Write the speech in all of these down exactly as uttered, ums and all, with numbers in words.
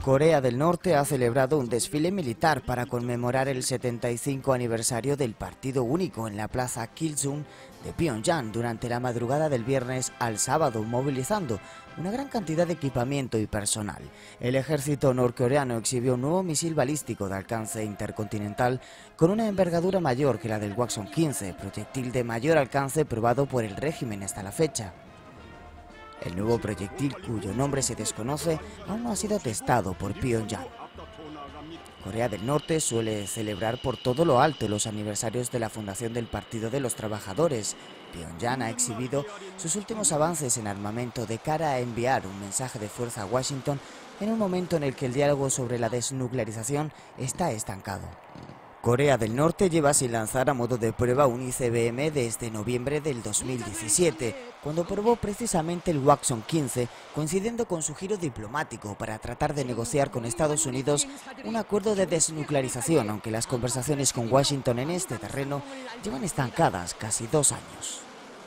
Corea del Norte ha celebrado un desfile militar para conmemorar el setenta y cinco aniversario del Partido Único en la plaza Kilsung de Pyongyang durante la madrugada del viernes al sábado, movilizando una gran cantidad de equipamiento y personal. El ejército norcoreano exhibió un nuevo misil balístico de alcance intercontinental con una envergadura mayor que la del Hwasong quince, proyectil de mayor alcance probado por el régimen hasta la fecha. El nuevo proyectil, cuyo nombre se desconoce, aún no ha sido testado por Pyongyang. Corea del Norte suele celebrar por todo lo alto los aniversarios de la fundación del Partido de los Trabajadores. Pyongyang ha exhibido sus últimos avances en armamento de cara a enviar un mensaje de fuerza a Washington en un momento en el que el diálogo sobre la desnuclearización está estancado. Corea del Norte lleva sin lanzar a modo de prueba un I C B M desde noviembre del dos mil diecisiete, cuando probó precisamente el Hwasong quince, coincidiendo con su giro diplomático para tratar de negociar con Estados Unidos un acuerdo de desnuclearización, aunque las conversaciones con Washington en este terreno llevan estancadas casi dos años.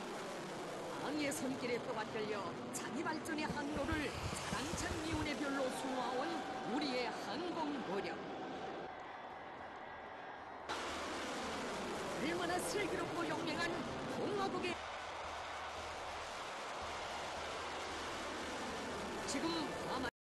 얼마나 슬기롭고 용맹한 공화국의 지금